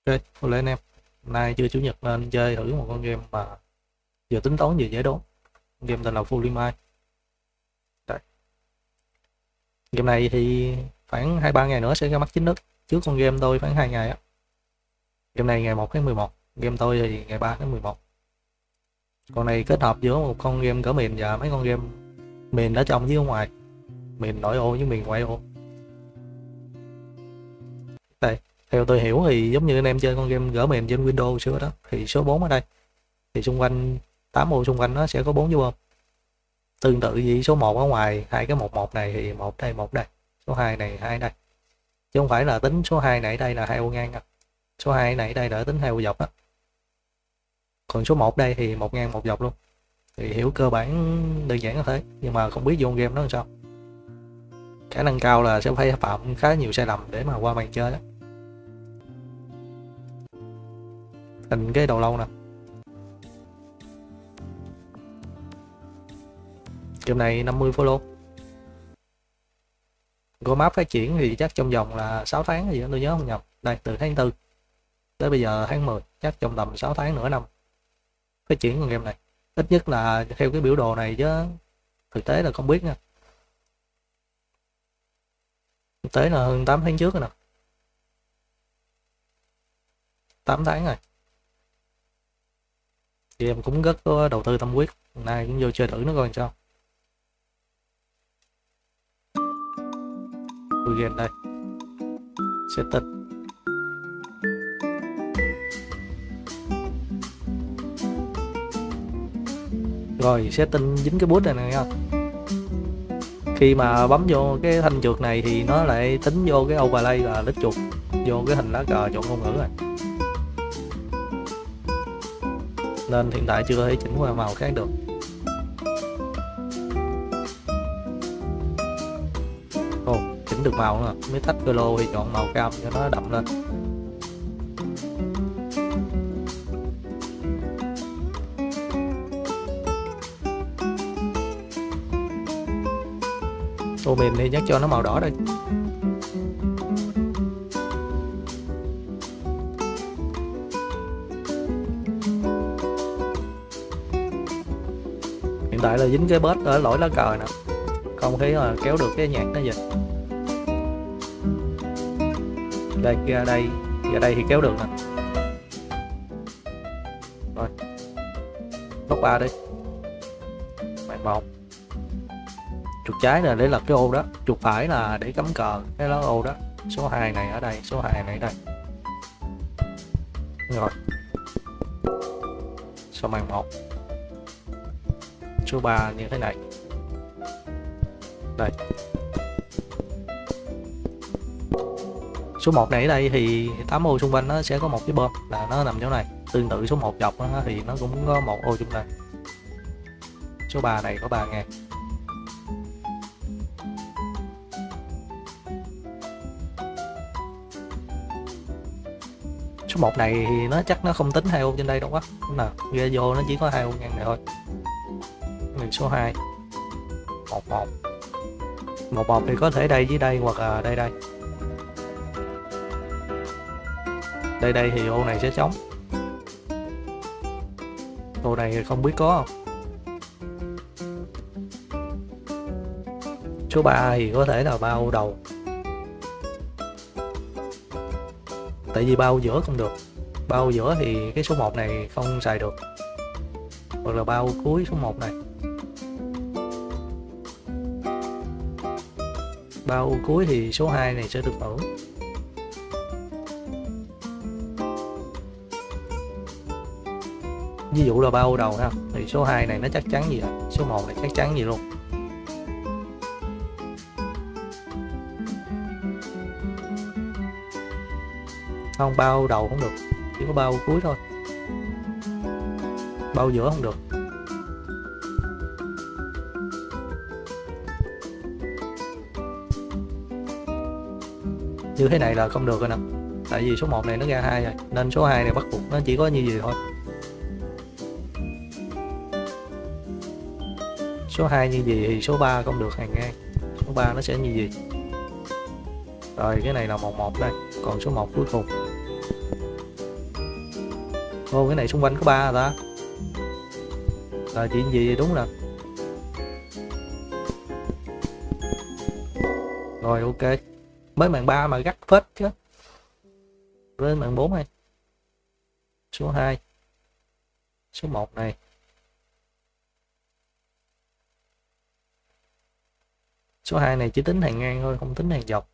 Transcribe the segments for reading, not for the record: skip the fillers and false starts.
Ok, tôi lên em. Hôm nay chưa chủ nhật nên chơi thử một con game mà vừa tính toán vừa dễ đố. Game tên là Fully Mind. Đây. Game này thì khoảng 2-3 ngày nữa sẽ ra mắt chính thức. Trước con game tôi khoảng 2 ngày á. Game này ngày 1 tháng 11, game tôi thì ngày 3 tháng 11. Con này kết hợp giữa một con game cỡ miền và mấy con game miền ở trong với ở ngoài. Miền nội ô với miền ngoại ô. Đây, theo tôi hiểu thì giống như anh em chơi con game gỡ mền trên Windows xưa đó, thì số 4 ở đây thì xung quanh 8 ô xung quanh nó sẽ có 4 dấu bơm. Tương tự với số 1 ở ngoài, hai cái 11 này thì một đây, số 2 này hai đây. Chứ không phải là tính số 2 này ở đây là hai ô ngang đâu. Số 2 này ở đây là tính hai ô dọc đó. Còn số 1 đây thì một ngang một dọc luôn. Thì hiểu cơ bản đơn giản như thế, nhưng mà không biết vô game nó làm sao. Khả năng cao là sẽ phải phạm khá nhiều sai lầm để mà qua màn chơi đó. Hình cái đầu lâu nè. Game này 50 follow. Roadmap phát triển thì chắc trong vòng là 6 tháng gì đó, tôi nhớ không nhầm. Đây, từ tháng 4 tới bây giờ tháng 10, chắc trong tầm 6 tháng nửa năm phát triển con game này. Ít nhất là theo cái biểu đồ này, chứ thực tế là không biết nha. Thực tế là hơn 8 tháng trước rồi nè. 8 tháng rồi. Thì em cũng rất có đầu tư tâm huyết. Hôm nay cũng vô chơi thử nó coi sao. Game đây. Setting. Rồi setting dính cái bút này nè nha. Khi mà bấm vô cái thanh chuột này thì nó lại tính vô cái overlay là lít chuột vô cái hình lá cờ chọn ngôn ngữ rồi. Nên hiện tại chưa thể chỉnh qua màu khác được. Chỉnh được màu nữa. Mới thách color thì chọn màu cam cho nó đậm lên. Mình thì nhắc cho nó màu đỏ đây. Hiện tại là dính cái bớt ở lỗi lá cờ nè, không thấy là kéo được cái nhạc nó dịch. Đây, ra đây thì kéo được nè. Rồi, nốt 3 đi. Màn 1. Chuột trái là để lật cái ô đó, chuột phải là để cắm cờ cái lá ô đó. Số 2 này ở đây, số 2 này ở đây. Rồi. Sau màn 1. Số 3 như thế này. Đây. Số 1 này ở đây thì 8 ô xung quanh nó sẽ có một cái bơm là nó nằm chỗ này. Tương tự số 1 dọc đó, thì nó cũng có một ô chung đây. Số 3 này có 3 ngang. Số 1 này thì nó chắc nó không tính hai ô trên đây đâu quá. Nào, ghê vô nó chỉ có hai ô ngang này thôi. Số 2 11 thì có thể đây với đây, hoặc là đây đây thì ô này sẽ trống. Ô này không biết có không. Số 3 thì có thể là bao đầu, tại vì bao giữa không được. Bao giữa thì cái số 1 này không xài được, hoặc là bao cuối số 1 này. Bao cuối thì số 2 này sẽ được hưởng. Ví dụ là bao đầu ha, thì số 2 này nó chắc chắn gì rồi, số 1 này chắc chắn gì luôn. Không, bao đầu không được, chỉ có bao cuối thôi. Bao giữa không được. Như thế này là không được rồi nè. Tại vì số 1 này nó ra 2 rồi, nên số 2 này bắt buộc nó chỉ có như gì thôi. Số 2 như gì thì số 3 không được hàng ngang. Số 3 nó sẽ như gì. Rồi cái này là 11 đây, còn số 1 cuối cùng. Ô, cái này xung quanh có 3 rồi ta. Là chuyện gì đúng nè. Rồi ok. Mới màn 3 mà gắt phết chứ. Với màn 4 này. Số 2. Số 1 này. Số 2 này chỉ tính hàng ngang thôi, không tính hàng dọc.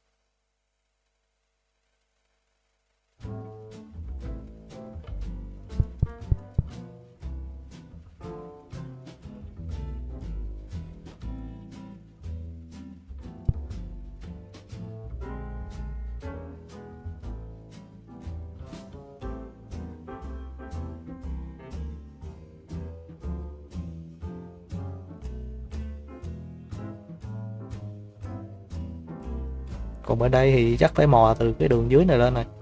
Còn bên đây thì chắc phải mò từ cái đường dưới này lên này.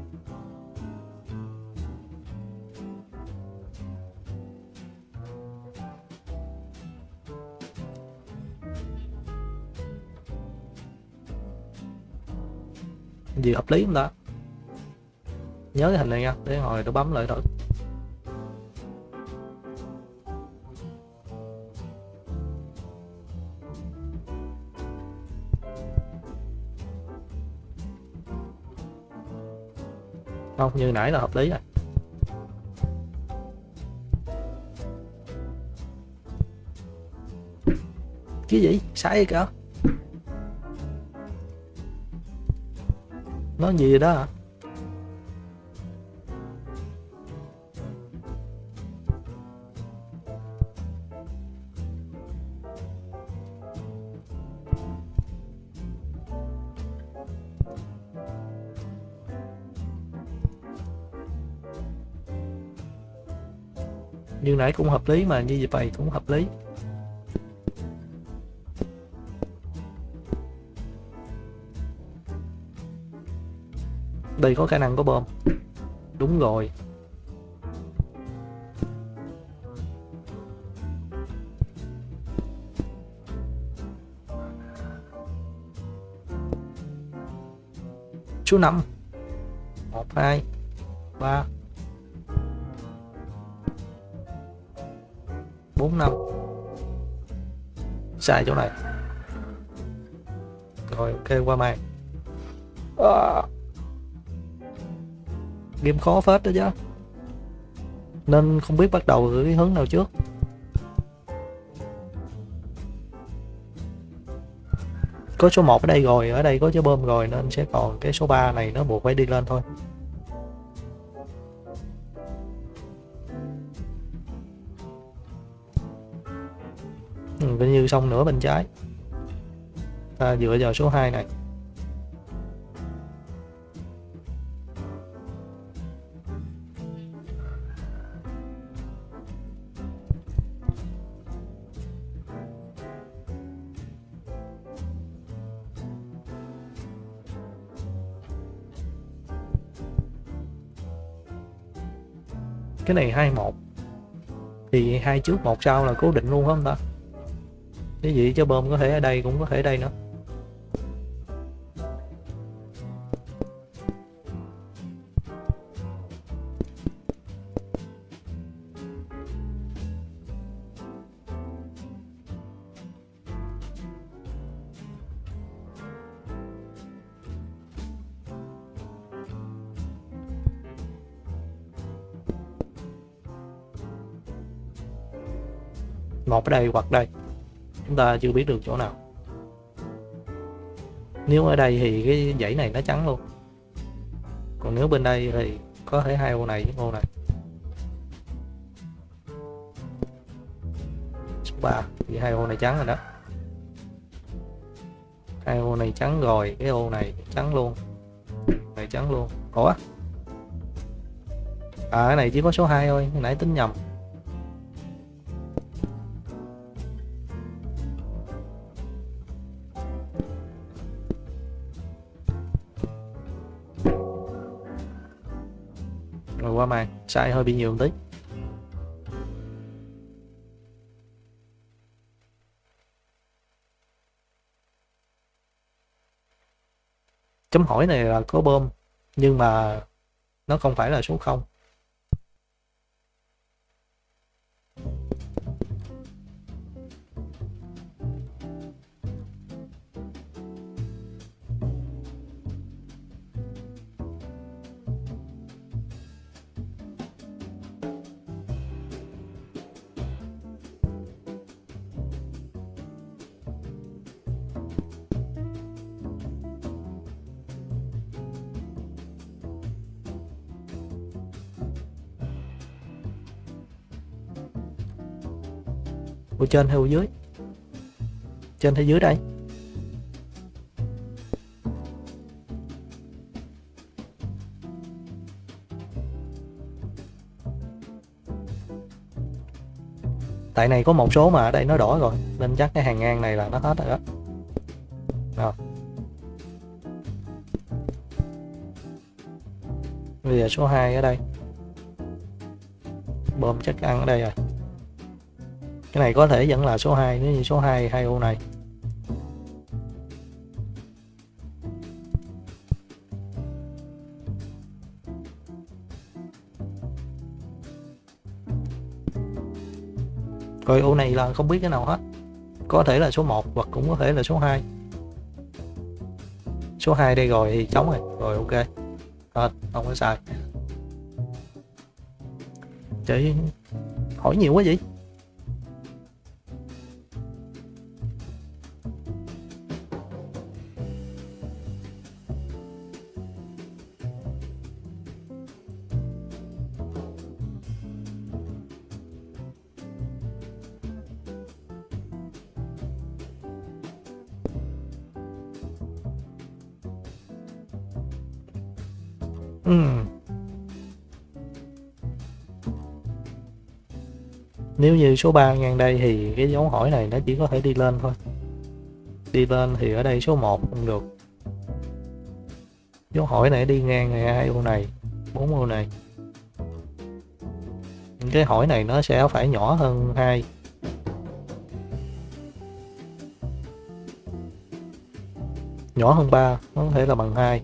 Gì hợp lý không ta? Nhớ cái hình này nha, để hồi tôi bấm lại thử. Không, như nãy là hợp lý rồi. Cái gì? Sai vậy kìa. Nó gì vậy đó hả? Như nãy cũng hợp lý mà như vậy cũng hợp lý. Đây có khả năng có bom. Đúng rồi. Số 5. 1, 2, 3, 4, 5. Sai chỗ này. Rồi ok, qua màn. Game khó phết đó chứ. Nên không biết bắt đầu từ cái hướng nào trước. Có số 1 ở đây rồi, ở đây có chứa bơm rồi, nên sẽ còn cái số 3 này nó buộc phải đi lên thôi. Coi như xong nửa bên trái. Ta dựa vào số 2 này. Cái này 21 thì 2 trước 1 sau là cố định luôn không ta? Cái gì chứ bơm có thể ở đây cũng có thể ở đây nữa. Một ở đây hoặc đây, chúng ta chưa biết được chỗ nào. Nếu ở đây thì cái dãy này nó trắng luôn, còn nếu bên đây thì có thể 2 ô này với ô này. Số 3 thì 2 ô này trắng rồi đó. 2 ô này trắng rồi, cái ô này trắng luôn, này trắng luôn. Ủa, cái này chỉ có số 2 thôi, hồi nãy tính nhầm. Rồi qua màn, sai hơi bị nhiều một tí. Chấm hỏi này là có bơm nhưng mà nó không phải là số 0. Ủa trên hay dưới? Trên hay dưới đây? Tại này có một số mà ở đây nó đỏ rồi nên chắc cái hàng ngang này là nó hết rồi đó. Rồi. Bây giờ số 2 ở đây. Bơm chắc ăn ở đây rồi. Cái này có thể vẫn là số 2 nếu như số 2 hai ô này. Rồi ô này là không biết cái nào hết. Có thể là số 1 hoặc cũng có thể là số 2. Số 2 đây rồi thì trống rồi. Rồi ok. Không có sai. Chị hỏi nhiều quá vậy? Nếu như số 3 ngang đây thì cái dấu hỏi này nó chỉ có thể đi lên thôi. Đi lên thì ở đây số 1 không được. Dấu hỏi này đi ngang này, 2 ô này, 4 ô này. Cái hỏi này nó sẽ phải nhỏ hơn 2. Nhỏ hơn 3, nó có thể là bằng 2.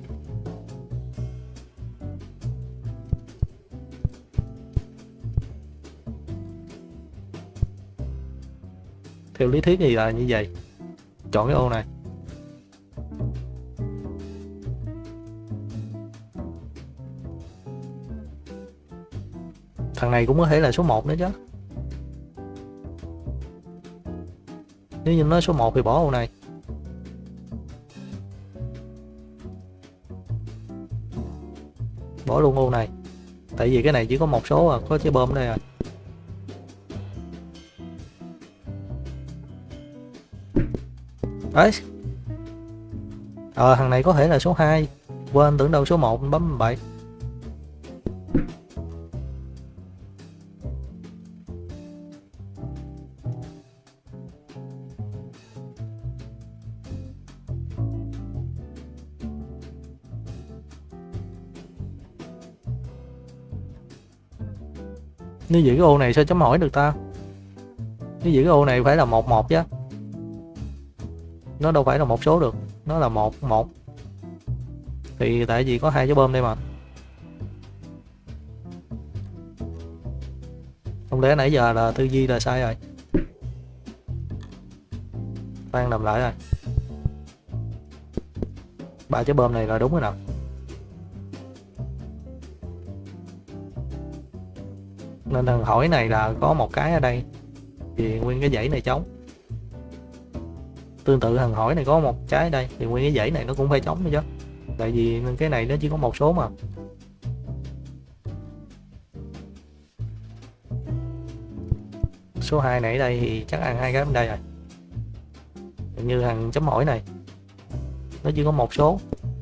Theo lý thuyết thì là như vậy. Chọn cái ô này. Thằng này cũng có thể là số 1 nữa chứ. Nếu như nó số 1 thì bỏ ô này. Bỏ luôn ô này. Tại vì cái này chỉ có một số à, có trái bơm ở đây rồi. Đấy. Thằng này có thể là số 2. Quên tưởng đâu số 1 bấm bậy. Nếu giữ cái ô này sao chấm hỏi được ta? Nếu giữ cái ô này phải là 11 chứ. Nó đâu phải là một số được. Nó là 11. Thì tại vì có 2 trái bơm đây mà. Không lẽ nãy giờ là tư duy là sai rồi. Khoan làm lại rồi. 3 trái bơm này là đúng rồi nào. Nên thằng hỏi này là có một cái ở đây thì nguyên cái dãy này trống. Tương tự thằng hỏi này có một trái ở đây thì nguyên cái dãy này nó cũng phải trống nữa chứ. Tại vì cái này nó chỉ có một số mà. Số 2 này ở đây thì chắc ăn 2 cái bên đây rồi. Như thằng chấm hỏi này nó chỉ có một số.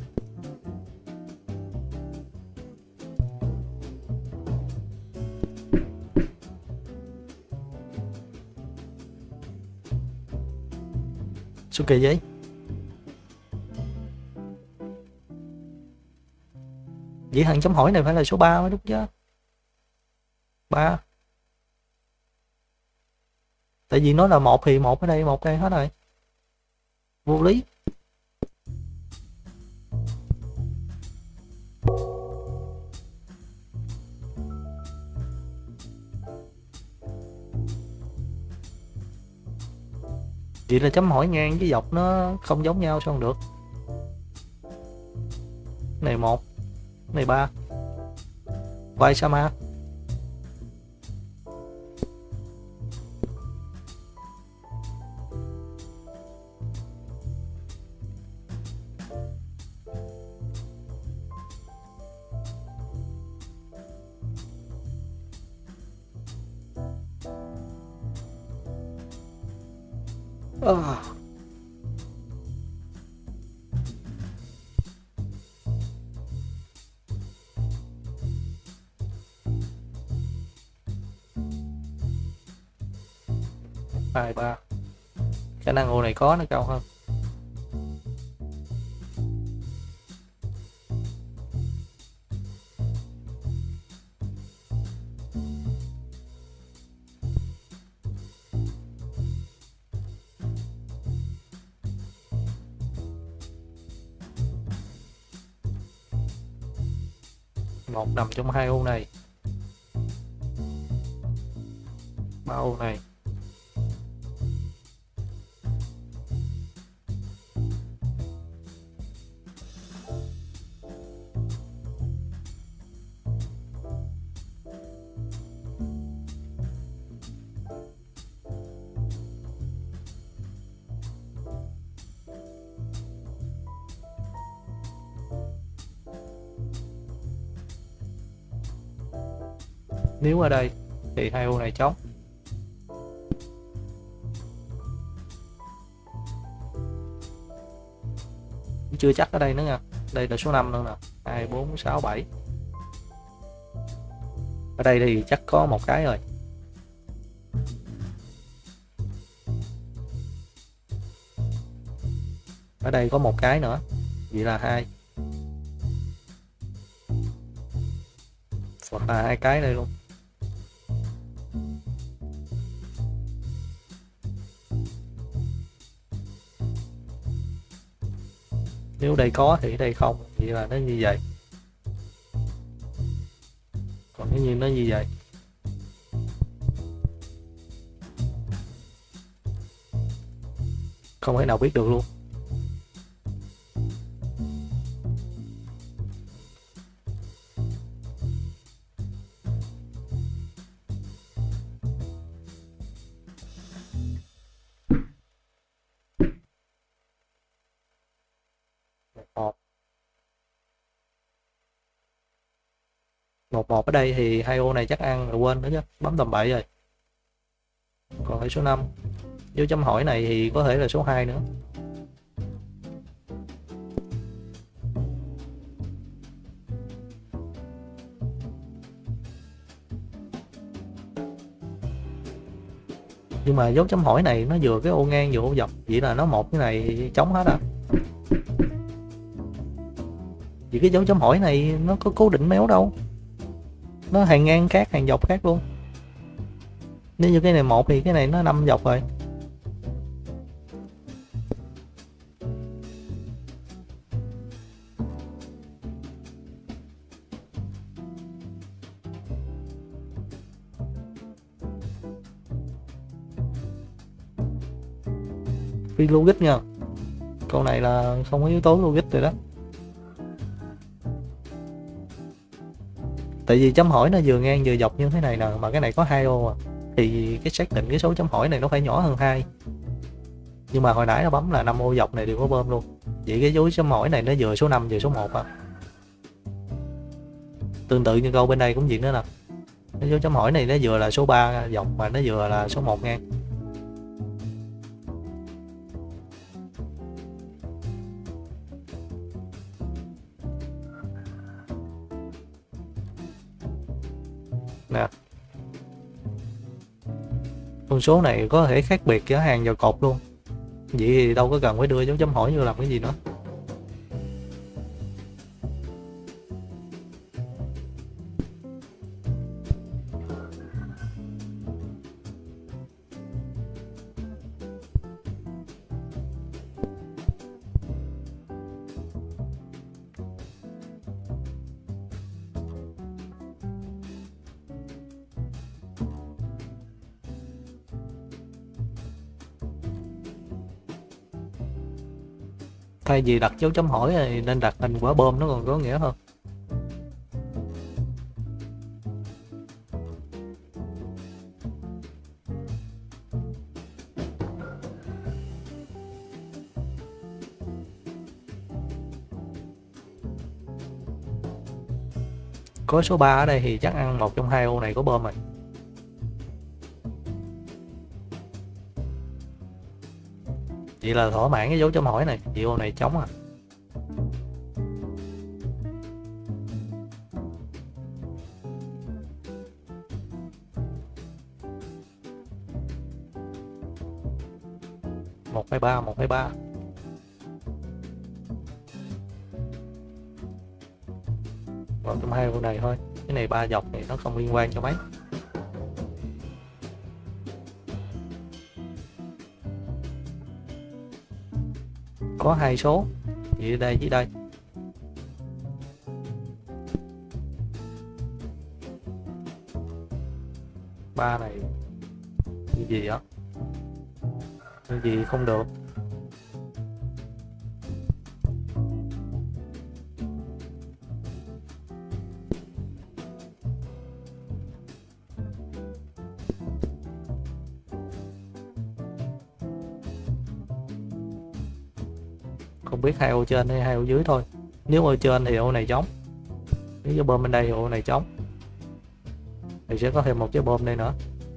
Số kỳ giấy. Vậy thằng chấm hỏi này phải là số 3 mới đúng chứ. 3. Tại vì nó là 1 thì 1 ở đây, 1 đây hết rồi. Vô lý. Vậy là chấm hỏi ngang với dọc nó không giống nhau sao không được. Này 1, này 3. Vai Sama. À. Hai ba, khả năng ô này có nó cao hơn. Một nằm trong hai ô này, ba ô này. Nếu ở đây thì hai ô này trống. Chưa chắc ở đây nữa nha. Đây là số 5 nữa nè. 2, 4, 6, 7. Ở đây thì chắc có một cái rồi. Ở đây có một cái nữa. Vậy là 2. Hoặc là 2 cái đây luôn. Nếu đây có thì đây không, vậy là nó như vậy. Còn nếu như nó như vậy, không thể nào biết được luôn. Một ở đây thì hai ô này chắc ăn rồi, quên nữa chứ, bấm tầm bậy rồi. Còn lại số 5. Dấu chấm hỏi này thì có thể là số 2 nữa. Nhưng mà dấu chấm hỏi này nó vừa cái ô ngang vừa ô dọc, vậy là nó một cái này trống hết à. Vì cái dấu chấm hỏi này nó có cố định méo đâu, nó hàng ngang khác, hàng dọc khác luôn. Nếu như cái này một thì cái này nó 5 dọc rồi. Phi logic nha, câu này là không có yếu tố logic rồi đó. Tại vì chấm hỏi nó vừa ngang vừa dọc như thế này nè, mà cái này có 2 ô à, thì cái xác định cái số chấm hỏi này nó phải nhỏ hơn 2. Nhưng mà hồi nãy nó bấm là 5 ô dọc này đều có bơm luôn, vậy cái dấu chấm hỏi này nó vừa số 5 vừa số 1 à. Tương tự như câu bên đây cũng vậy nữa nè, cái dấu chấm hỏi này nó vừa là số 3 dọc mà nó vừa là số 1 ngang. Nè, con số này có thể khác biệt giữa hàng và cột luôn, vậy thì đâu có cần phải đưa dấu chấm hỏi vô làm cái gì nữa. Thay vì đặt dấu chấm hỏi thì nên đặt hình quả bom, nó còn có nghĩa hơn. Có số 3 ở đây thì chắc ăn một trong hai ô này có bơm rồi. Vậy là thỏa mãn cái dấu chấm hỏi này, chị ô này trống à. Một hai ba, một hai ba. Vào trong hai ô này thôi, cái này ba dọc thì nó không liên quan cho mấy. Có hai số, vậy đây với đây. Ba này cái gì á, cái gì không được. Không biết hai ô trên hay hai ô dưới thôi. Nếu ô trên thì ô này trống, nếu cái bơm bên đây thì ô này trống, thì sẽ có thêm một cái bơm đây nữa.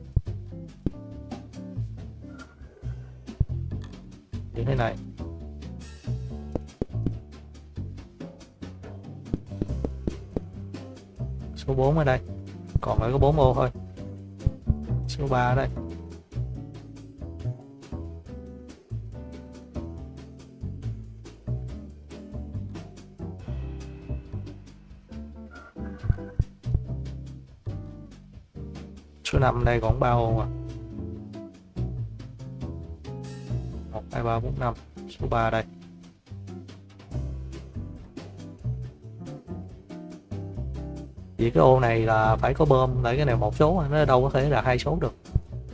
Như thế này. Số 4 ở đây, còn lại có 4 ô thôi. Số 3 ở đây. Số 5 đây còn 3 ô à. 1 2 3 4 5. Số 3 đây. Vì cái ô này là phải có bơm, lại cái này một số, nó đâu có thể là hai số được.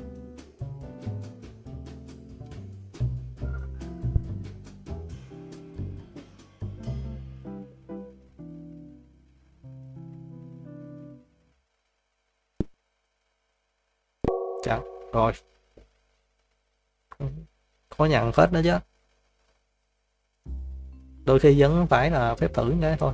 Chắc rồi, có nhận phết nữa chứ, đôi khi vẫn phải là phép thử cái thôi.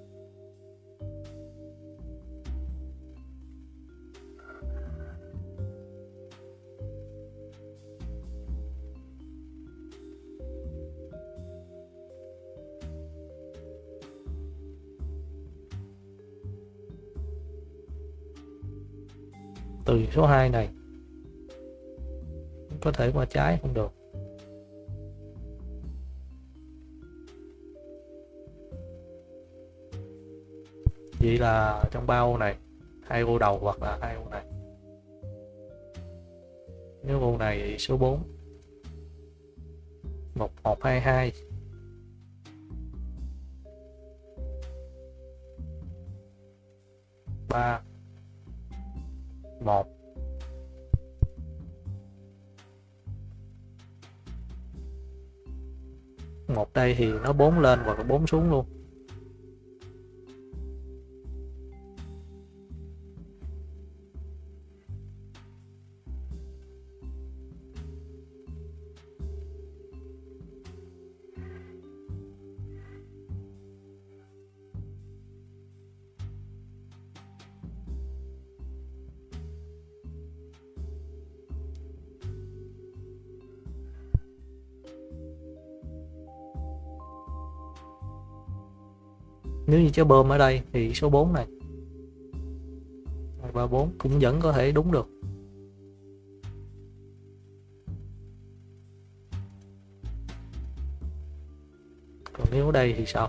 Từ số 2 này có thể qua trái không được. Vậy là trong ba ô này, hai ô đầu hoặc là hai ô này. Nếu ô này thì số 4. 1 1 2 2. 3 1. Một đây thì nó 4 lên hoặc là 4 xuống luôn. Nếu như trái bơm ở đây thì số 4 này 2 3 4 cũng vẫn có thể đúng được. Còn nếu ở đây thì sao?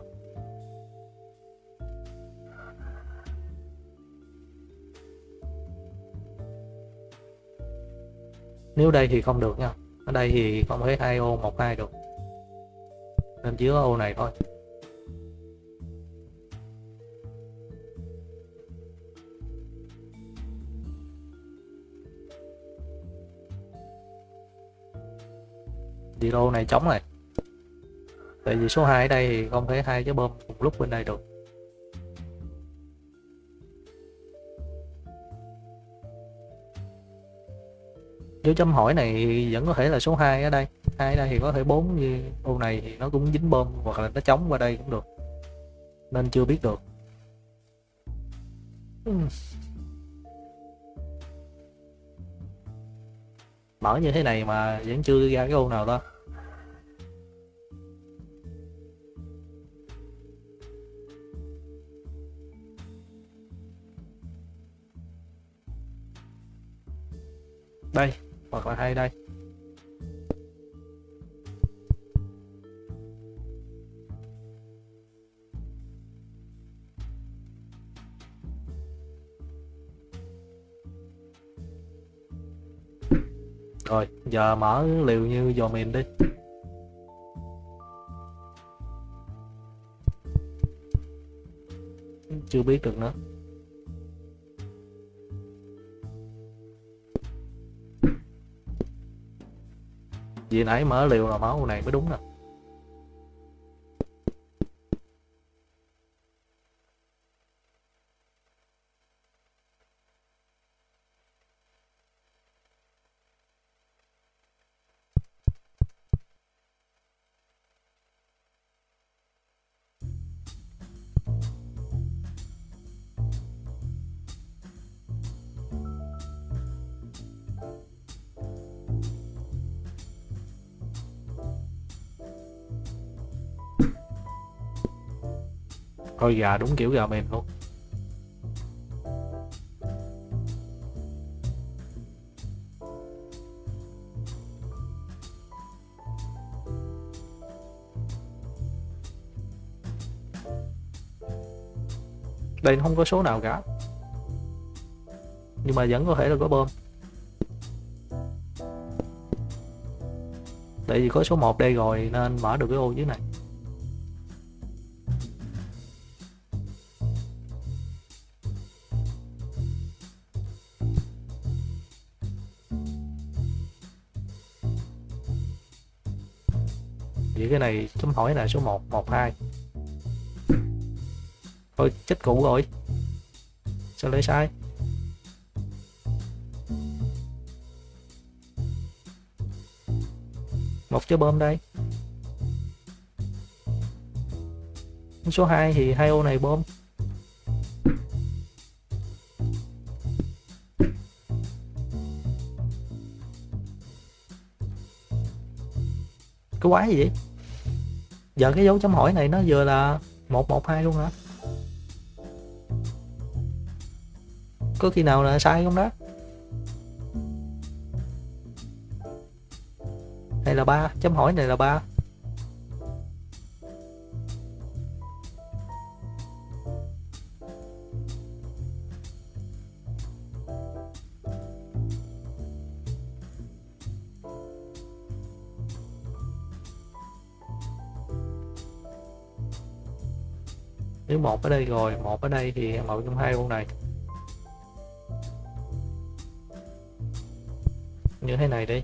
Nếu đây thì không được nha. Ở đây thì không thể hai ô 1 2 được, nên chỉ có ô này thôi. Vì ô này trống này, tại vì số 2 ở đây thì không thể hai cái bơm cùng lúc bên đây được. Dấu chấm hỏi này vẫn có thể là số 2 ở đây. 2 ở đây thì có thể 4, như ô này thì nó cũng dính bơm hoặc là nó trống qua đây cũng được, nên chưa biết được. Mở như thế này mà vẫn chưa ra cái ô nào đó. đây, hoặc là hay đây. Rồi giờ mở liều như dò mìn đi. Chưa biết được nữa. Vì nãy mở liều là máu này mới đúng nè. Coi gà đúng kiểu gà mìn luôn. Đây không có số nào cả, nhưng mà vẫn có thể là có bơm, tại vì có số 1 đây rồi nên mở được cái ô dưới này. Vậy cái này chấm hỏi là số 1, 1, 2. Thôi chết cụ rồi, sao lại sai? Một trái bơm đây. Số 2 thì hai ô này bơm. Cái quái gì vậy? Giờ cái dấu chấm hỏi này nó vừa là 112 luôn hả? Có khi nào là sai không đó? Hay là 3, chấm hỏi này là 3. Nếu 1 ở đây rồi, 1 ở đây thì màu trong hai con này. Như thế này đi.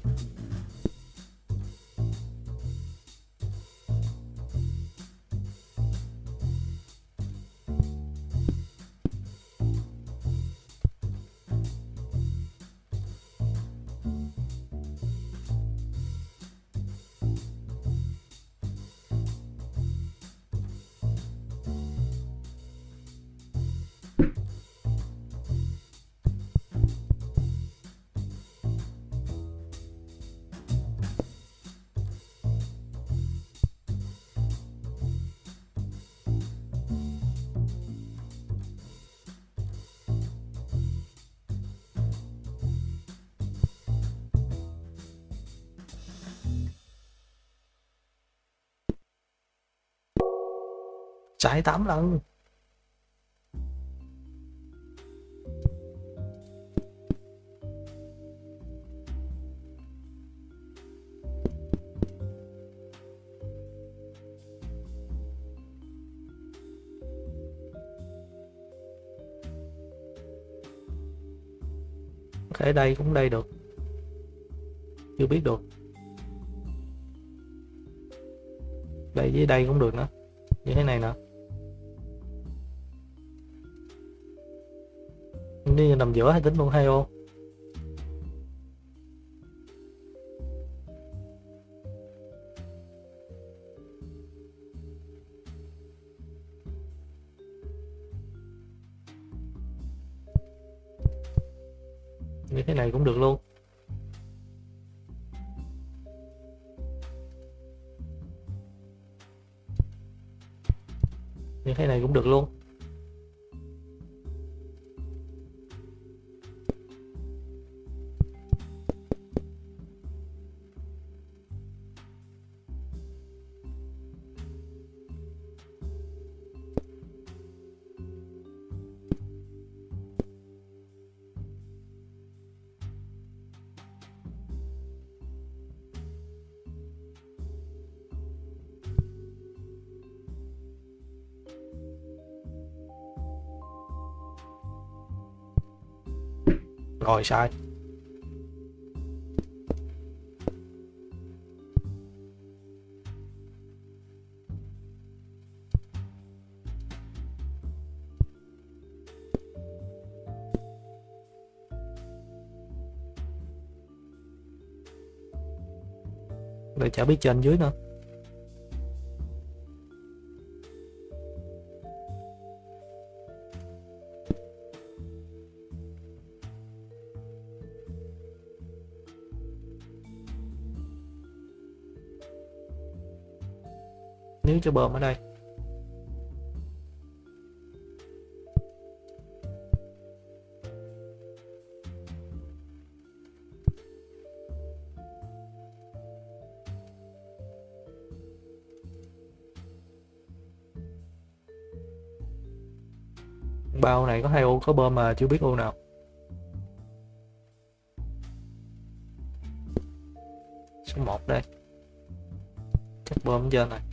Chạy 8 lần. Có thể đây cũng đây được, chưa biết được. Đây với đây cũng được nữa, như thế này nè. Đi nằm giữa hay tính luôn hai ô? Như thế này cũng được luôn. Như thế này cũng được luôn. Rồi sai. Để chả biết trên dưới nữa. Nếu cho bơm ở đây. Bao này có 2 ô có bơm mà chưa biết ô nào. Số 1 đây. Chắc bơm trên này.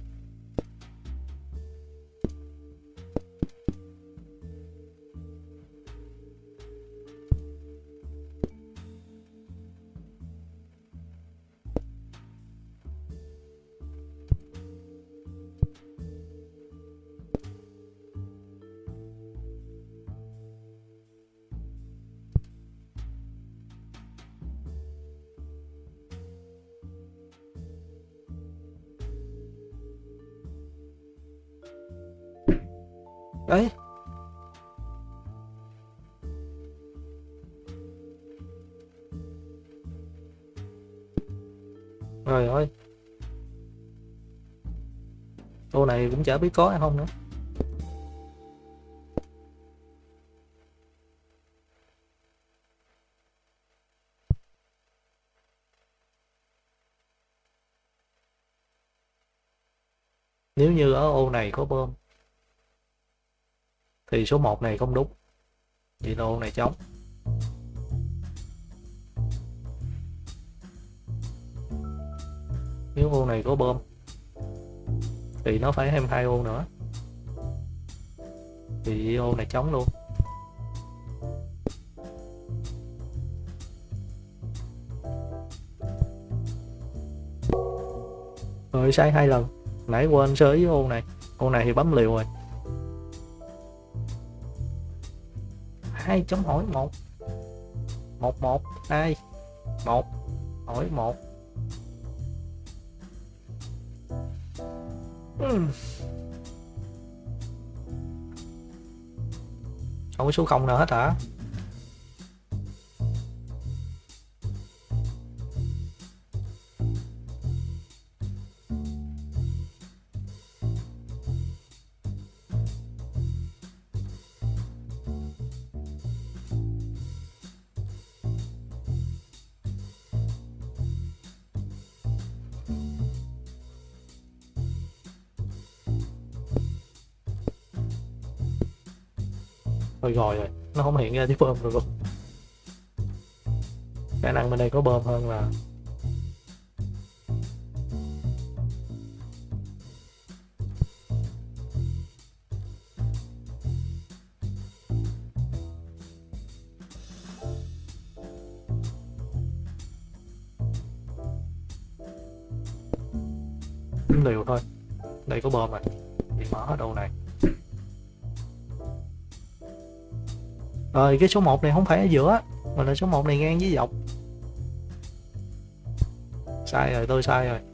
Đấy. Rồi ơi. Ô này cũng chả biết có hay không nữa. Nếu như ở ô này có bơm thì số 1 này không đúng. Vậy là ô này trống. Nếu ô này có bơm thì nó phải thêm 2 ô nữa. Thì ô này trống luôn. Rồi sai 2 lần. Nãy quên sơ ý ô này. Ô này thì bấm liều rồi. 2 chấm hỏi 1. 1 1 2 1 hỏi 1. Không có số 0 nào hết hả? Thôi rồi, nó không hiện ra chữ bơm rồi luôn. Khả năng bên đây có bơm hơn là liều thôi. Đây có bơm rồi thì mở hết đầu này. Rồi cái số 1 này không phải ở giữa mà là số 1 này ngang với dọc. Sai rồi, tôi sai rồi.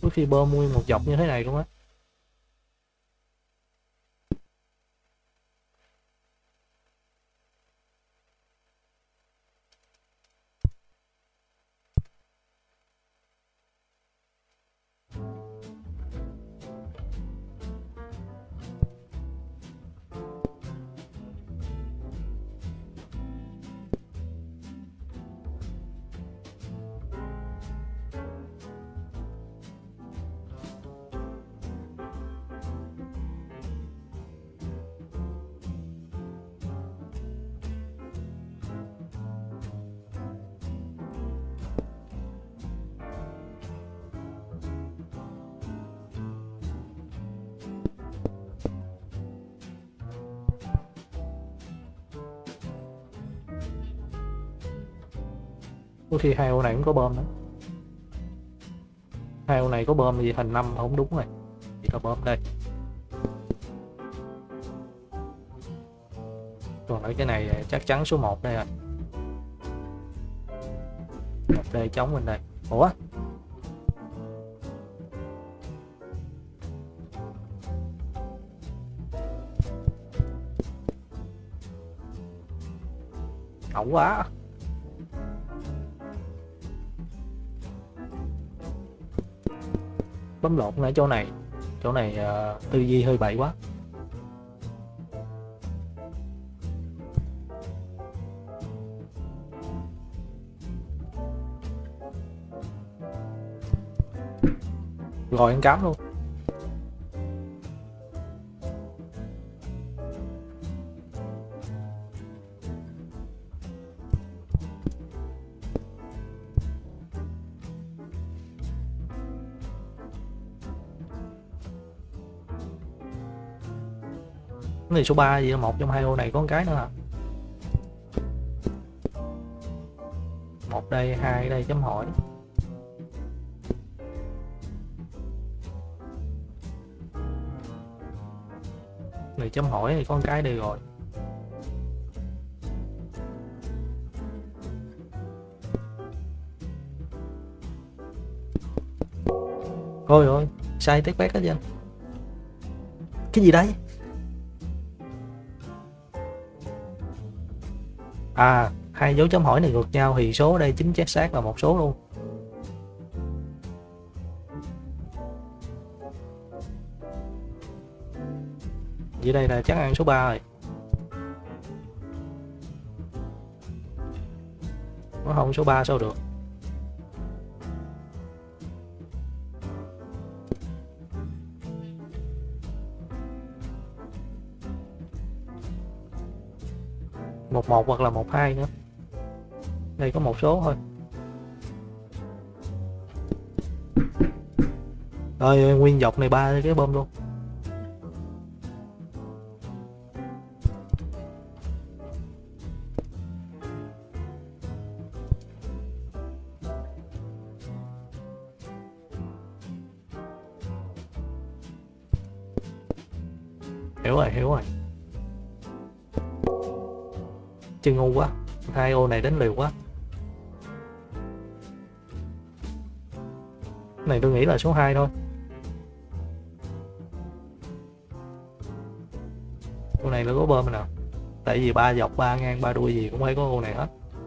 có khi bơm nguyên một dọc như thế này luôn á. Có khi hai ô này cũng có bơm đó. Hai ô này có bơm thì thành 5 không đúng rồi. Chỉ có bơm đây. Còn ở cái này chắc chắn số 1 đây rồi. Một đây chống bên đây. Ủa? Ẩu quá. Bấm lộn ở chỗ này. Chỗ này tư duy hơi bậy quá. Rồi ăn cám luôn. Cái này số 3 gì, một trong hai ô này có một cái nữa hả? Một đây, hai đây, chấm hỏi. Này chấm hỏi thì có một cái đây rồi. Ôi ôi, sai tét bét hết trơn. Cái gì đấy? À, hai dấu chấm hỏi này ngược nhau thì số ở đây chính xác là một số luôn. Vậy đây là chắc ăn số 3 rồi. Nó không số 3 sao được. Một một hoặc là một hai nữa. Đây có một số thôi. Rồi nguyên dọc này 3 cái bơm luôn. Hiểu rồi. Chứ ngu quá. Hai ô này đánh liều quá. Cái này tôi nghĩ là số 2 thôi. Ô này nó có bơm nào? Tại vì 3 dọc, 3 ngang, 3 đuôi gì cũng phải có ô này hết.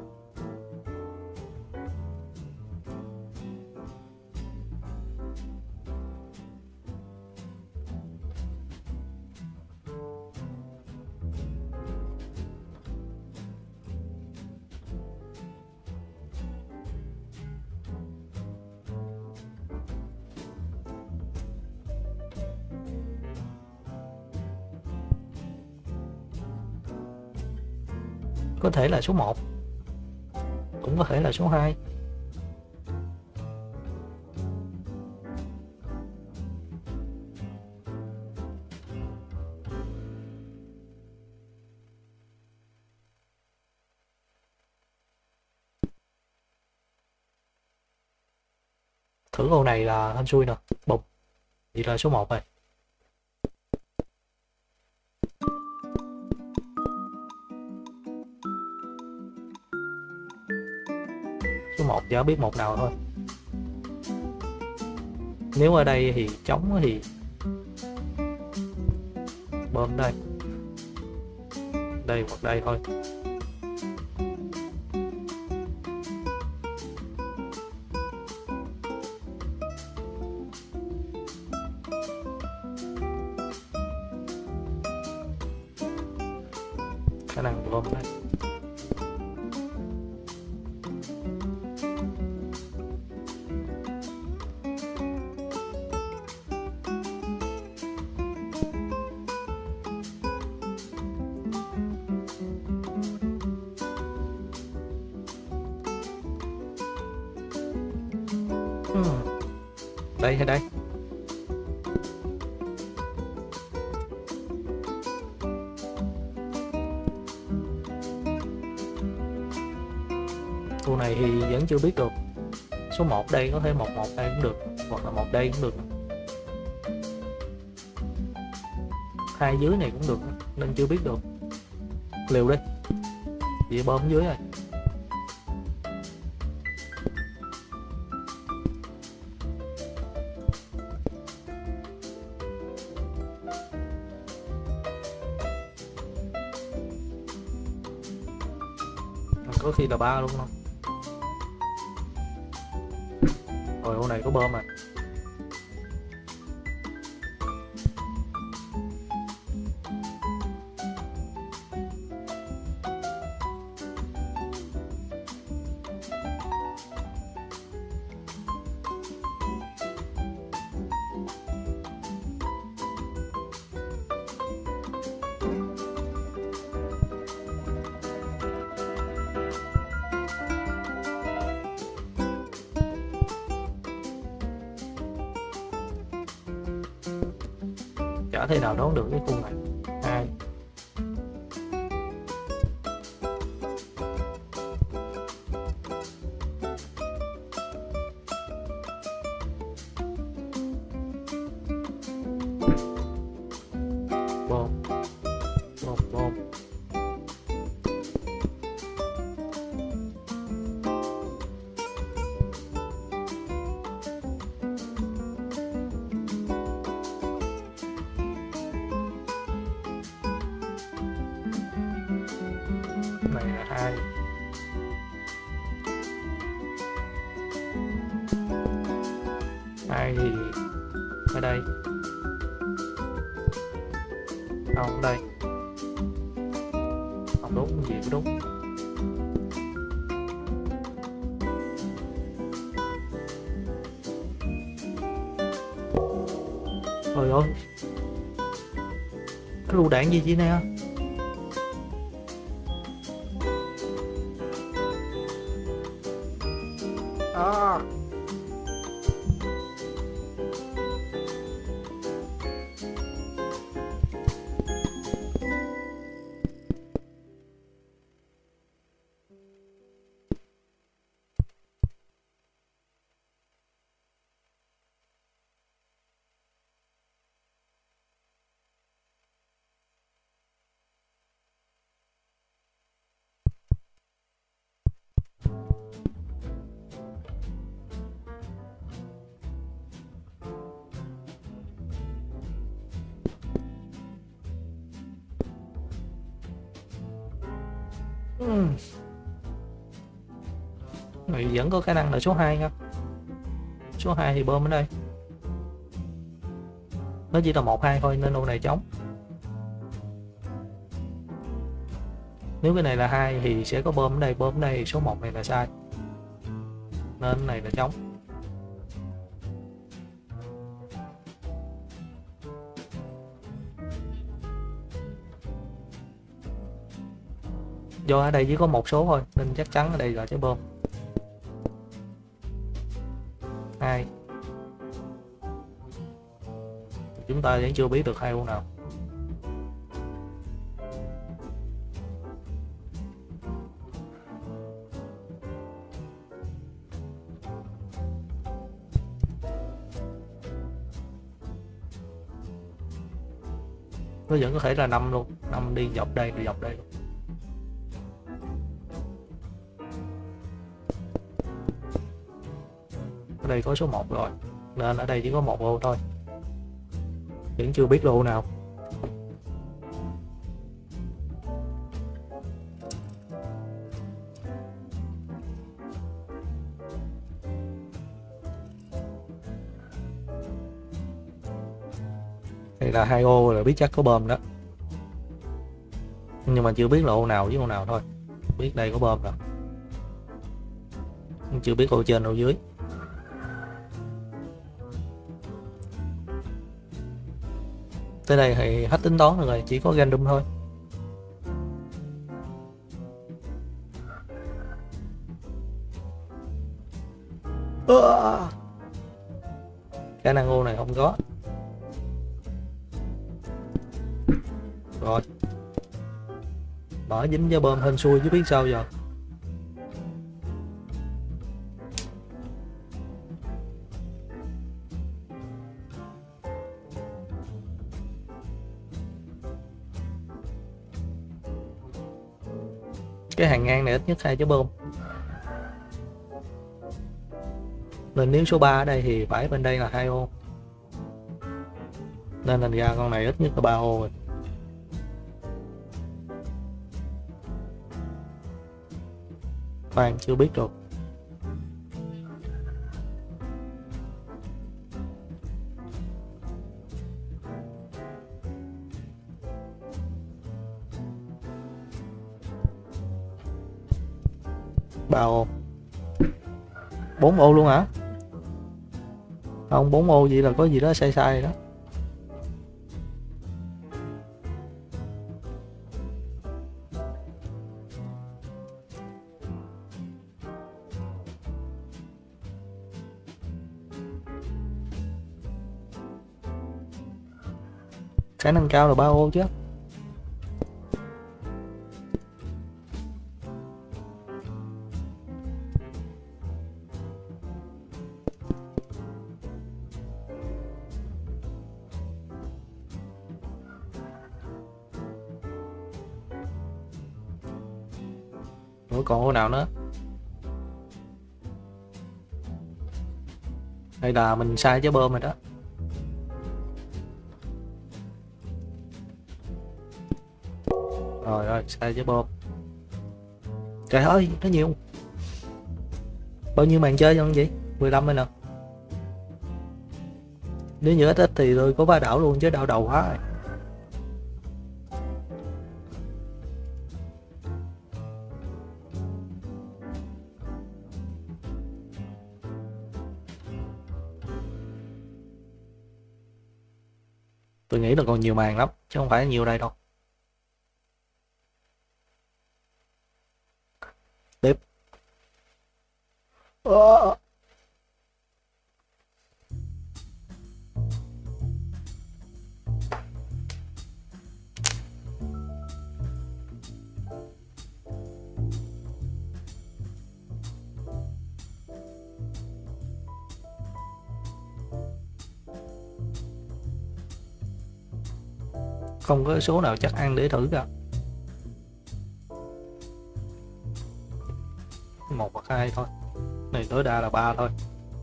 Có thể là số 1, cũng có thể là số 2. Thử ô này là hên xui nè, bụp. Vậy là số 1 rồi. Số 1 chỉ biết một nào thôi. Nếu ở đây thì trống thì bơm đây, đây hoặc đây thôi. Khả năng bơm đây. Đây hay đây? Khu này thì vẫn chưa biết được. Số 1 đây có thể 11 đây cũng được, hoặc là 1 đây cũng được. 2 dưới này cũng được nên chưa biết được. Liều đi. Chị bơm dưới rồi. Có khi là 3 luôn không? Rồi ô này có bơm à. Chả thể nào đón được cái khung này. 2 bom bom bom. Này là 2 2 thì ở đây không, ở đây không đúng gì cũng đúng. Trời ơi, cái lựu đạn gì vậy nè. À. Thì vẫn có khả năng là số 2 nha. Số 2 thì bơm ở đây. Nó chỉ là 1-2 thôi nên ô này trống. Nếu cái này là 2 thì sẽ có bơm ở đây, bơm ở đây thì số 1 này là sai. Nên cái này là trống. Do ở đây chỉ có một số thôi nên chắc chắn ở đây là trái bơm. 2 chúng ta vẫn chưa biết được hai ô nào. Nó vẫn có thể là 5 luôn, 5 đi dọc đây, đi dọc đây luôn. Ở đây có số 1 rồi. nên ở đây chỉ có một ô thôi, vẫn chưa biết ô nào. Đây là 2 ô là biết chắc có bơm đó, nhưng mà chưa biết là ô nào với ô nào thôi. Biết đây có bơm rồi, nhưng chưa biết ô trên ô dưới. Tới đây thì hết tính toán rồi, chỉ có random thôi. Khả năng ô này không có. Rồi mở dính với bơm hên xui chứ biết sao giờ. Cái hàng ngang này ít nhất 2 trái bơm, nên nếu số 3 ở đây thì phải bên đây là 2 ô, nên thành ra con này ít nhất là 3 ô rồi. Khoan chưa biết được. Ba ô, 4 ô luôn hả? Không, 4 ô vậy là có gì đó sai sai đó. Khả năng cao là 3 ô chứ. Ủa còn ô nào nữa? Đây là mình sai trái bơm rồi đó. Rồi sai trái bơm. Trời ơi nó nhiều. Bao nhiêu màn chơi không vậy? 15 rồi nè. Nếu như ít ít thì tôi có ba đảo luôn chứ đau đầu quá rồi. Tôi nghĩ là còn nhiều màn lắm chứ không phải nhiều đây đâu. Tiếp. Không có số nào chắc ăn để thử cả. 1 hoặc 2 thôi. Này tối đa là 3 thôi.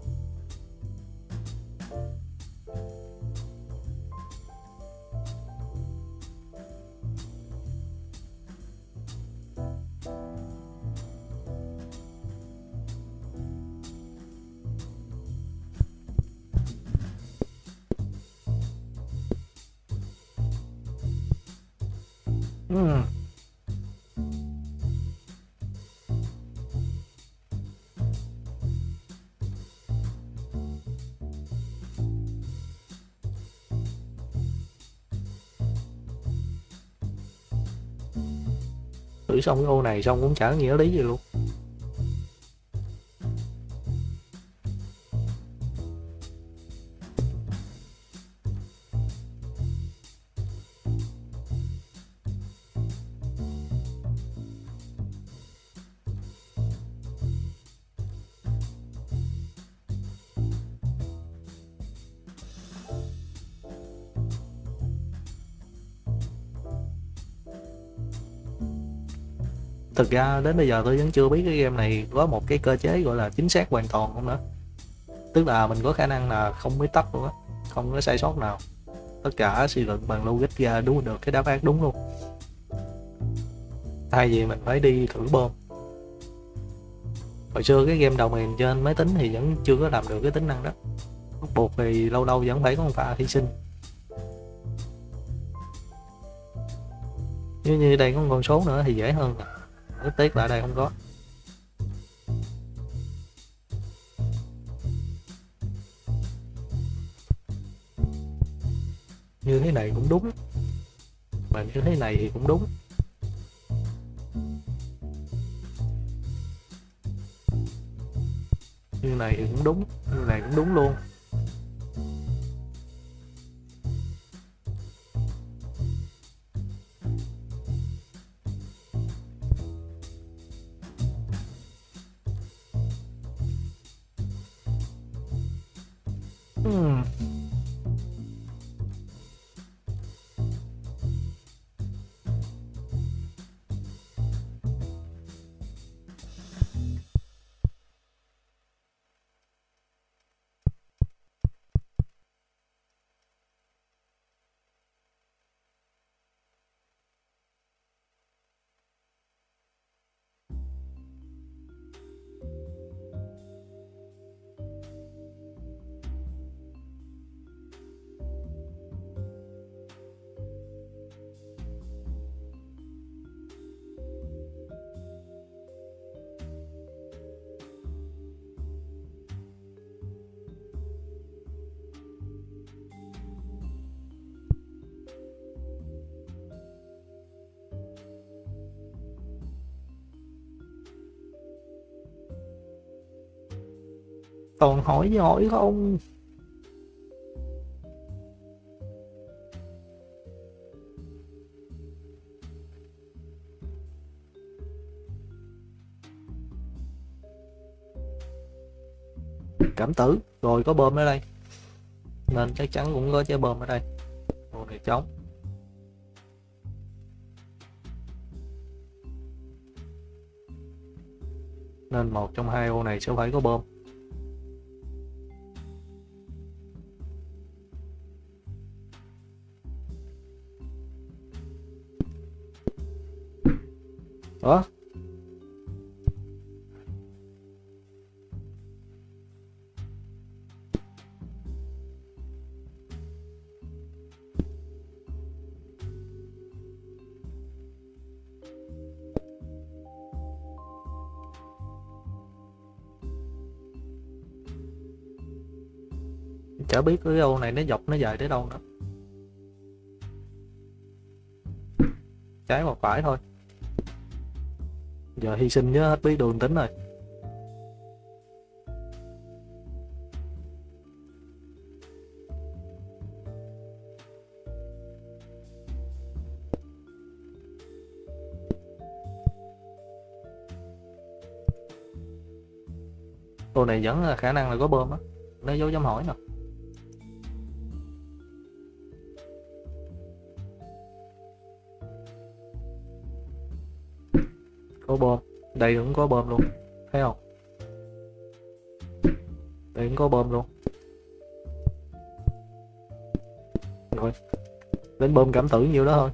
Thử xong cái ô này xong cũng chả nghĩa lý gì luôn. Thực ra đến bây giờ tôi vẫn chưa biết cái game này có một cái cơ chế gọi là chính xác hoàn toàn không nữa. Tức là mình có khả năng là không biết tắt luôn á, không có sai sót nào, tất cả suy luận bằng logic ra đúng được cái đáp án đúng luôn, thay vì mình phải đi thử bơm. Hồi xưa cái game đầu miền trên máy tính thì vẫn chưa có làm được cái tính năng đó, bắt buộc thì lâu lâu vẫn phải có một pha hy sinh. Như đây có một con số nữa thì dễ hơn nè, rất tiếc là ở đây không có. Như thế này cũng đúng, mà như thế này thì cũng đúng. Như này thì cũng đúng, như này cũng đúng luôn. Toàn hỏi với hỏi không. Cảm tử rồi, có bơm ở đây nên chắc chắn cũng có trái bơm ở đây. Ô này trống, nên một trong hai ô này sẽ phải có bơm. Đó, chả biết cái ô này nó dọc nó dài tới đâu nữa. Trái hoặc phải thôi, giờ hy sinh với hết biết đường tính rồi. Ô này vẫn là khả năng là có bơm á, nó dấu chấm hỏi nè. Có bơm, đây cũng có bơm luôn, thấy không? Đây cũng có bơm luôn. Rồi, đến bơm cảm tử nhiêu đó thôi.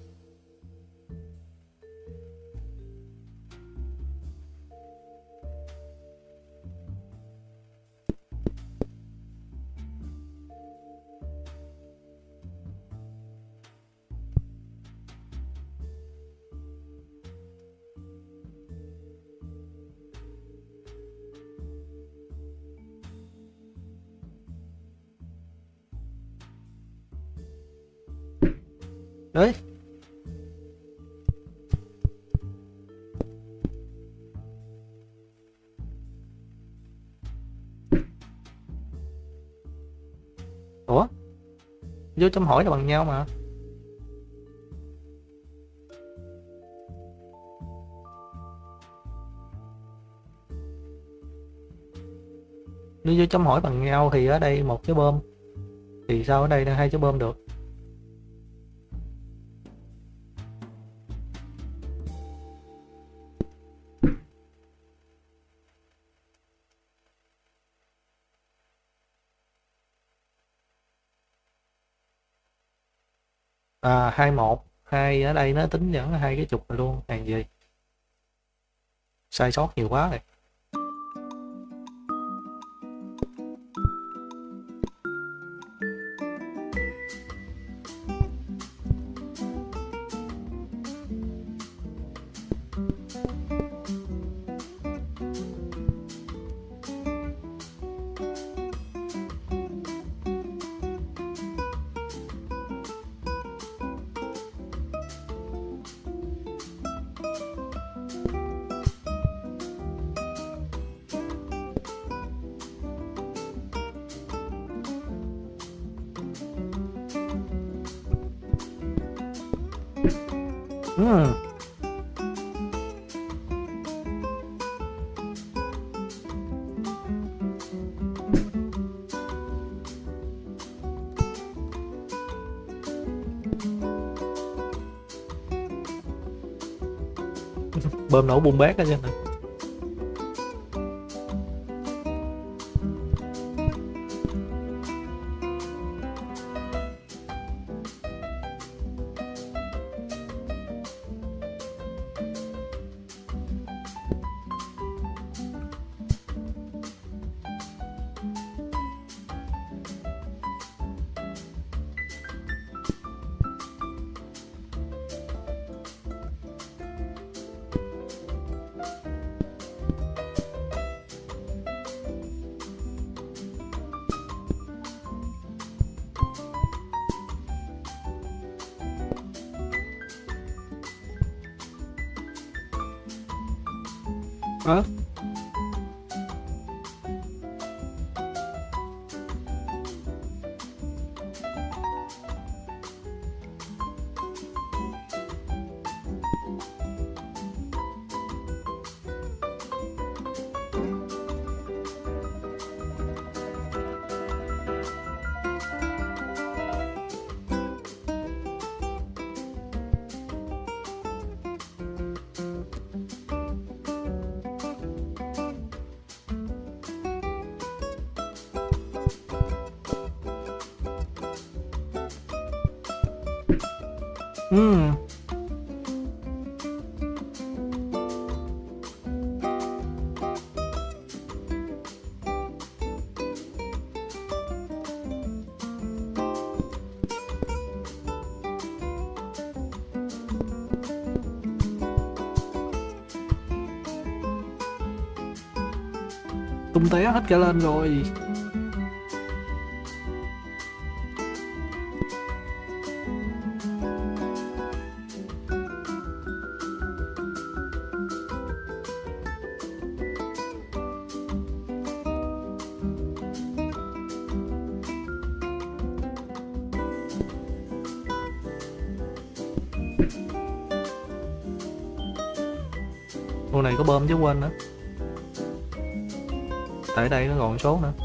Đấy, ủa, dấu chấm hỏi là bằng nhau mà. Nếu dấu chấm hỏi bằng nhau thì ở đây một cái bơm, thì sao ở đây đang hai cái bơm được? À, 21, hai ở đây nó tính dẫn hai cái trục này luôn, hàng gì? Sai sót nhiều quá rồi. Ừm. Bơm nổ bung bét ở trên này. Đó. Ừm. Tung té hết cả lên rồi. Ô này có bơm chứ quên nữa. Tại đây nó còn số nữa.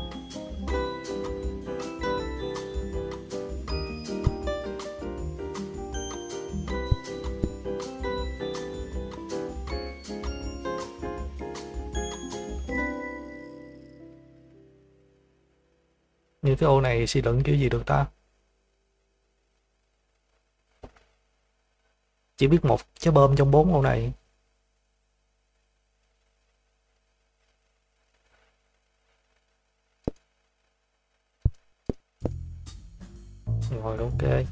Như cái ô này xì đựng kiểu gì được ta? Chỉ biết một trái bơm trong 4 ô này. Rồi ok.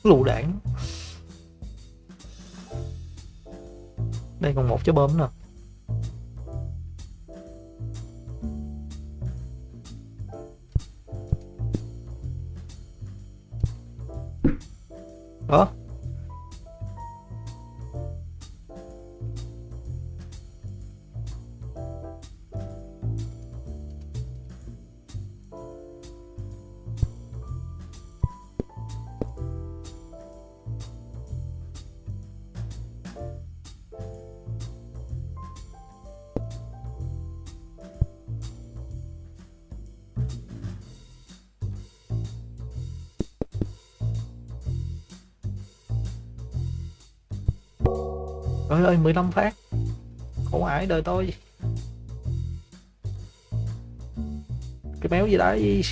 Lựu đạn. Đây còn một trái bom nữa. Đó. Trời ơi 15 phát. Khổ ải đời tôi. Cái méo gì đấy.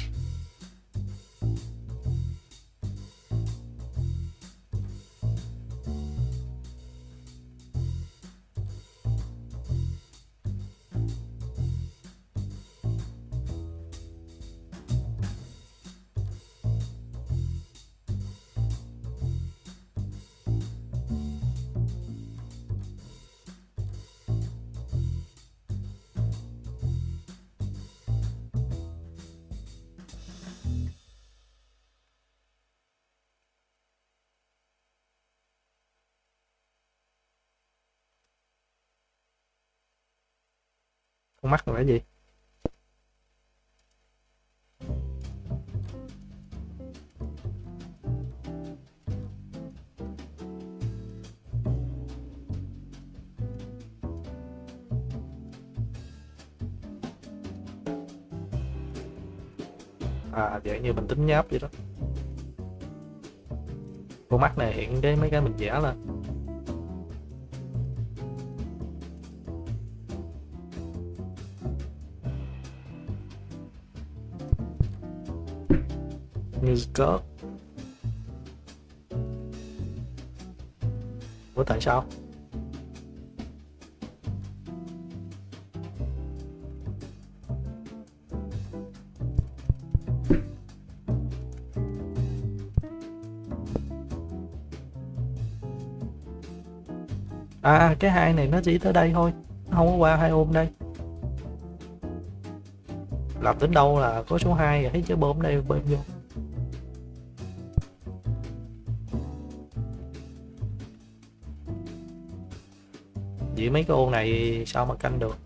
Con mắt là cái gì? À dạng như mình tính nháp vậy đó. Con mắt này hiện cái mấy cái mình vẽ lên. Như cớt. Ủa tại sao? À cái hai này nó chỉ tới đây thôi, nó không có qua hai ôm đây. Làm đến đâu là có số 2 rồi, thấy chứ bơm đây bơm vô. Vậy mấy cái ô này sao mà canh được?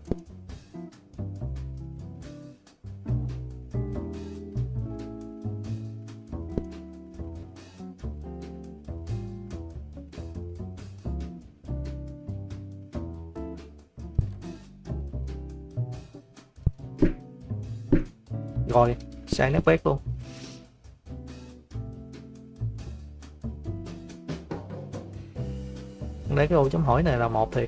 Rồi, sai nét vét luôn. Lấy cái ô chấm hỏi này là một thiệt.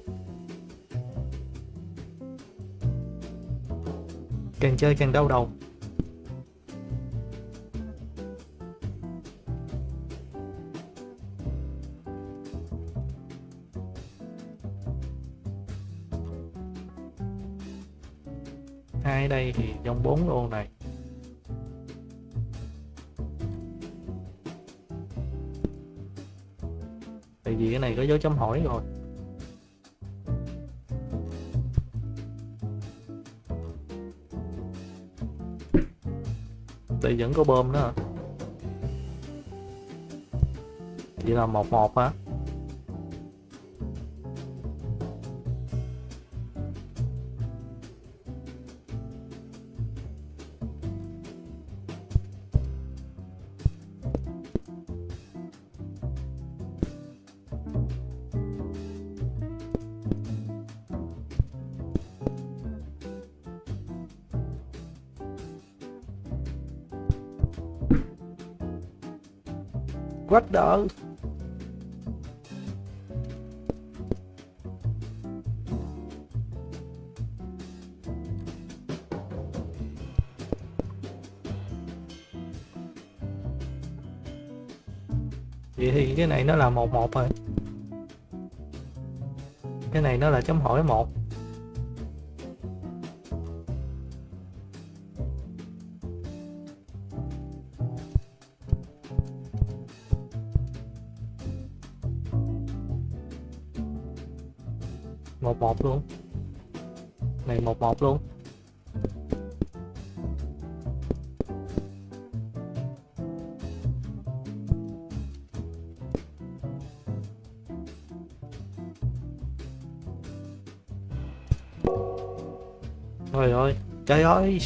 Càng chơi càng đau đầu. Hai đây thì trong 4 ô này. Tại vì cái này có dấu chấm hỏi rồi. Tại vẫn có bơm đó. Vậy là 1-1 hả? Quách đỡ. Vậy thì cái này nó là 1-1 rồi. Cái này nó là chấm hỏi 1. 1-1 luôn. Này 1-1 luôn. Rồi rồi, trời ơi.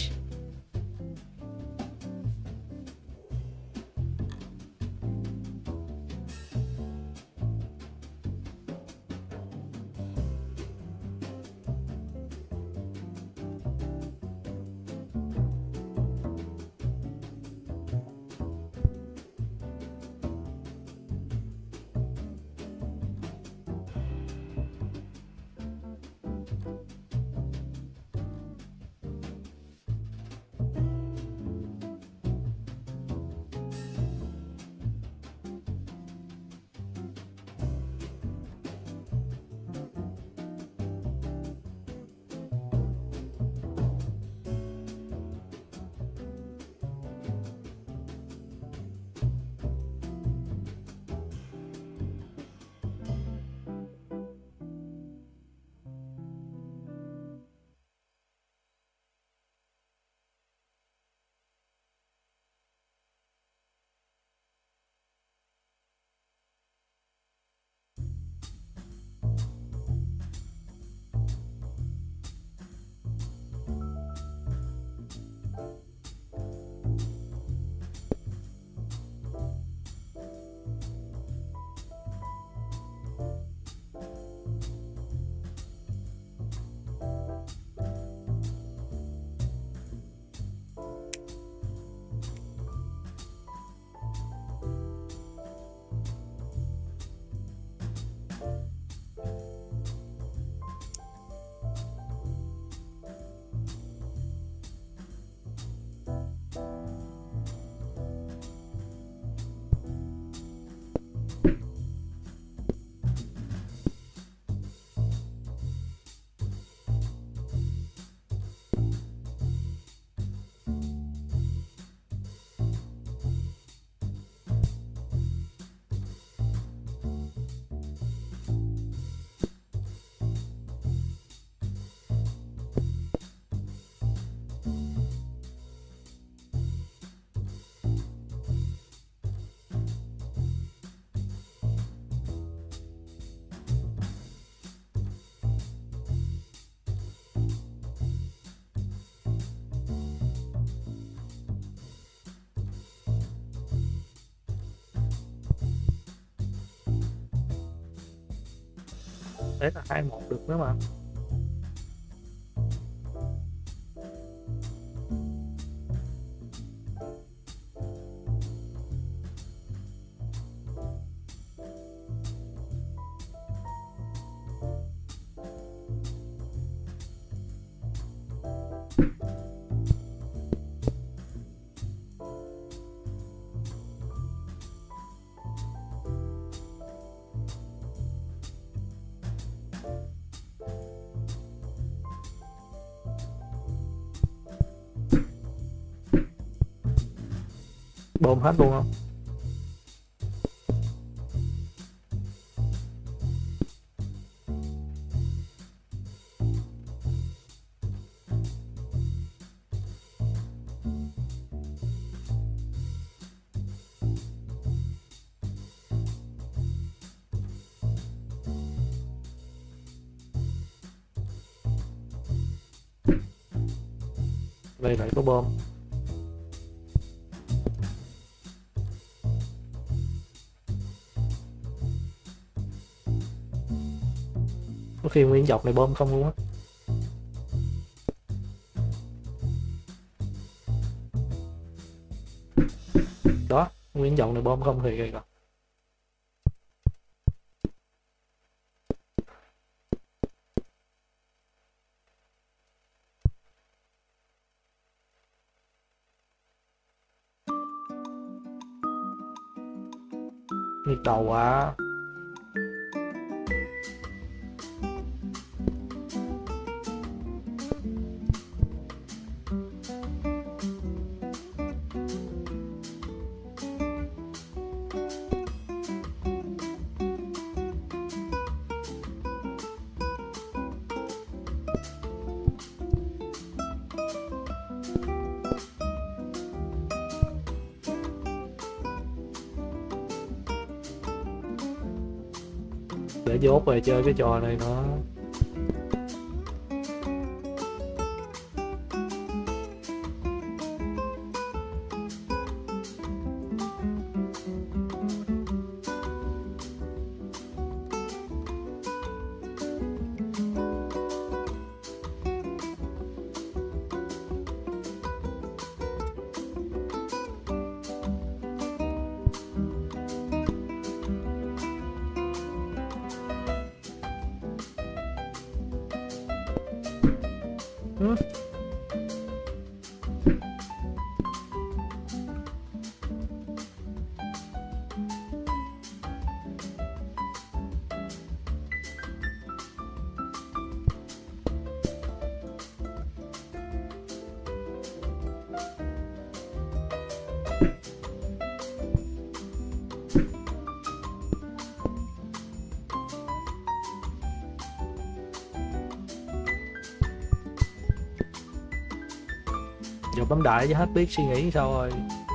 Đấy là 2-1 được nữa mà. Bom hết luôn không? Đây lại có bom. Có khi nguyên dọc này bom không luôn á. Đó, nguyên dọc này bom không thì rồi. Nhức đầu quá. để dốt về chơi cái trò này nó giờ bấm đại chứ hết biết suy nghĩ sao rồi.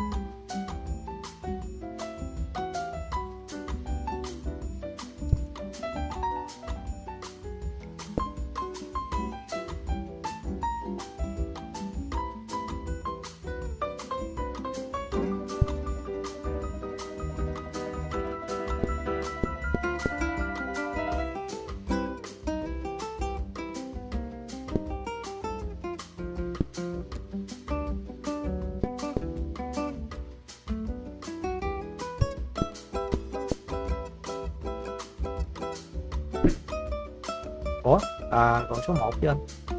Ủa? À còn số 1 chứ anh.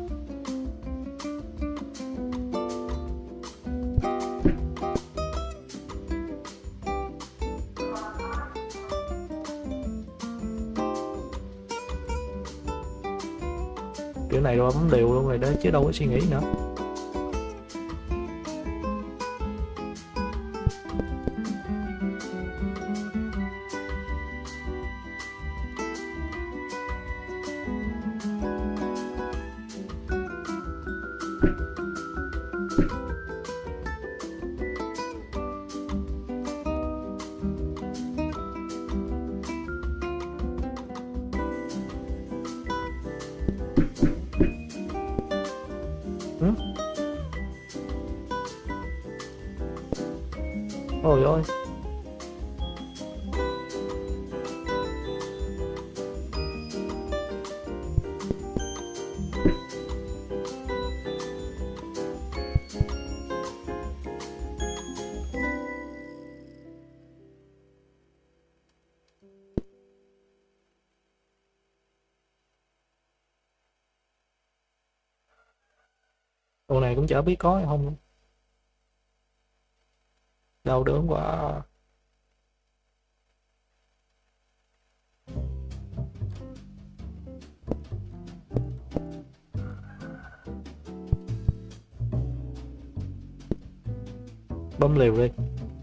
Kiểu này rồi bấm đều luôn rồi đó chứ đâu có suy nghĩ nữa. Ôi ôi. Đồ này cũng chả biết có hay không. Đau đớn quá. Bấm liều đi.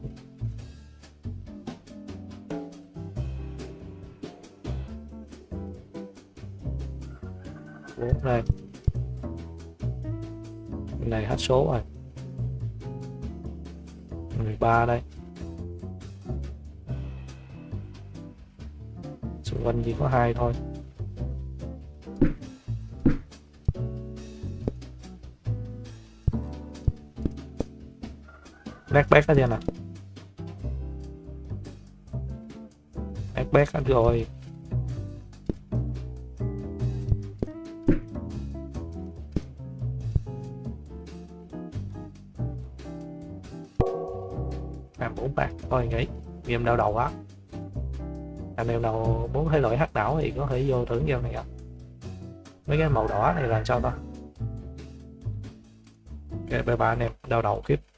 Bốn này. Cái này hết số rồi. 13 đây. Xung quanh chỉ có 2 thôi. Nát bét hết chưa nè. Nát bét hết rồi. Làm 4 bạc thôi nghĩ. Game đau đầu quá. Anh em nào muốn thấy loại hack não thì có thể vô thử game này ạ. Mấy cái màu đỏ này là sao ta? Ok bye bye anh em, đau đầu khiếp.